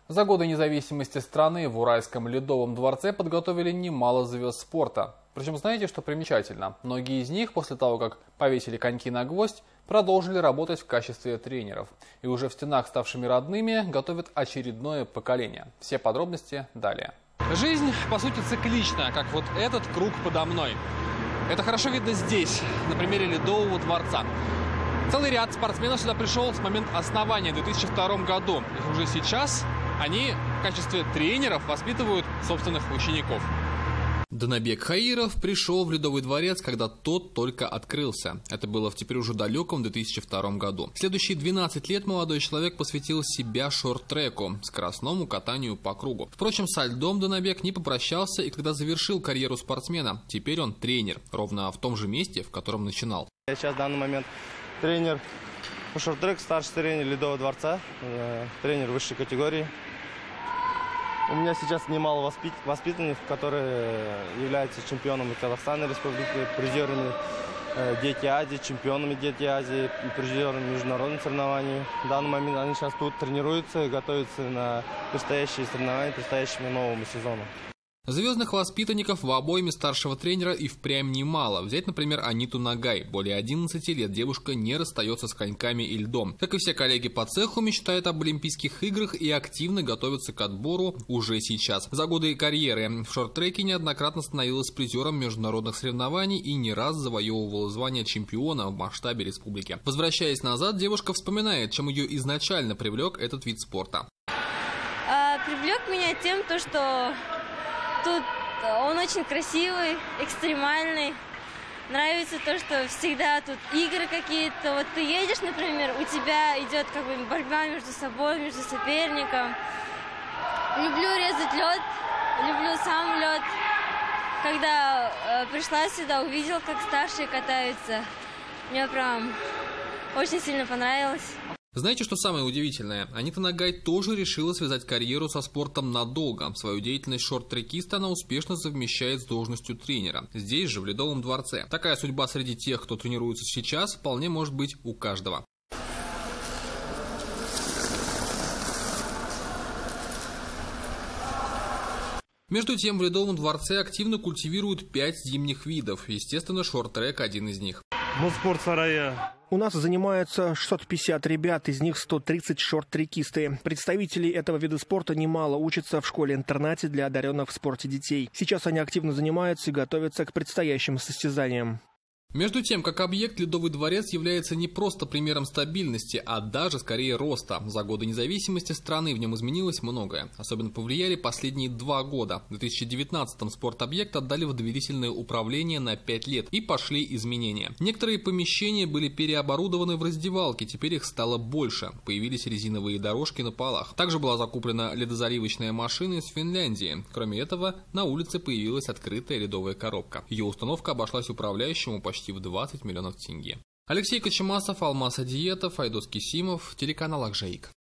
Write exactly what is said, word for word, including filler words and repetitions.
За годы независимости страны в Уральском ледовом дворце подготовили немало звезд спорта. Причем знаете, что примечательно? Многие из них после того, как повесили коньки на гвоздь, продолжили работать в качестве тренеров. И уже в стенах, ставшими родными, готовят очередное поколение. Все подробности далее. Жизнь, по сути, циклична, как вот этот круг подо мной. Это хорошо видно здесь, на примере Ледового дворца. Целый ряд спортсменов сюда пришел с момента основания в две тысячи втором году. И уже сейчас они в качестве тренеров воспитывают собственных учеников. Данабек Хаиров пришел в Ледовый дворец, когда тот только открылся. Это было в теперь уже далеком две тысячи втором году. Следующие двенадцать лет молодой человек посвятил себя шорт-треку, скоростному катанию по кругу. Впрочем, со льдом Данабек не попрощался и когда завершил карьеру спортсмена. Теперь он тренер, ровно в том же месте, в котором начинал. Я сейчас в данный момент тренер по шорт-треку, старший тренер Ледового дворца, тренер высшей категории. У меня сейчас немало воспит... воспитанников, которые являются чемпионами Казахстана Республики, призерами э, Дети Азии, чемпионами Дети Азии, призерами международных соревнований. В данный момент они сейчас тут тренируются и готовятся на предстоящие соревнования, предстоящему новому сезону. Звездных воспитанников в обойме старшего тренера и впрямь немало. Взять, например, Аниту Нагай. Более одиннадцати лет девушка не расстается с коньками и льдом. Как и все коллеги по цеху, мечтает об Олимпийских играх и активно готовится к отбору уже сейчас. За годы карьеры в шорт-треке неоднократно становилась призером международных соревнований и не раз завоевывала звание чемпиона в масштабе республики. Возвращаясь назад, девушка вспоминает, чем ее изначально привлек этот вид спорта. А, привлек меня тем, то, что тут он очень красивый, экстремальный. Нравится то, что всегда тут игры какие-то. Вот ты едешь, например, у тебя идет как бы борьба между собой, между соперником. Люблю резать лед, люблю сам лед. Когда э, пришла сюда, увидел, как старшие катаются. Мне прям очень сильно понравилось. Знаете, что самое удивительное? Анита Нагай тоже решила связать карьеру со спортом надолго. Свою деятельность шорт-трекиста она успешно совмещает с должностью тренера. Здесь же, в Ледовом дворце. Такая судьба среди тех, кто тренируется сейчас, вполне может быть у каждого. Между тем, в Ледовом дворце активно культивируют пять зимних видов. Естественно, шорт-трек один из них. В спортсарае. У нас занимаются шестьсот пятьдесят ребят, из них сто тридцать шорт-трекисты. Представителей этого вида спорта немало, учатся в школе-интернате для одаренных в спорте детей. Сейчас они активно занимаются и готовятся к предстоящим состязаниям. Между тем, как объект, Ледовый дворец является не просто примером стабильности, а даже скорее роста. За годы независимости страны в нем изменилось многое. Особенно повлияли последние два года. В две тысячи девятнадцатом спорт-объект отдали в доверительное управление на пять лет, и пошли изменения. Некоторые помещения были переоборудованы в раздевалки, теперь их стало больше. Появились резиновые дорожки на полах. Также была закуплена ледозаливочная машина из Финляндии. Кроме этого, на улице появилась открытая ледовая коробка. Ее установка обошлась управляющему почти в двадцать миллионов тенге. Алексей Кочемасов, Алмаз Адиетов, Айдос Кисимов, телеканал Акжаик.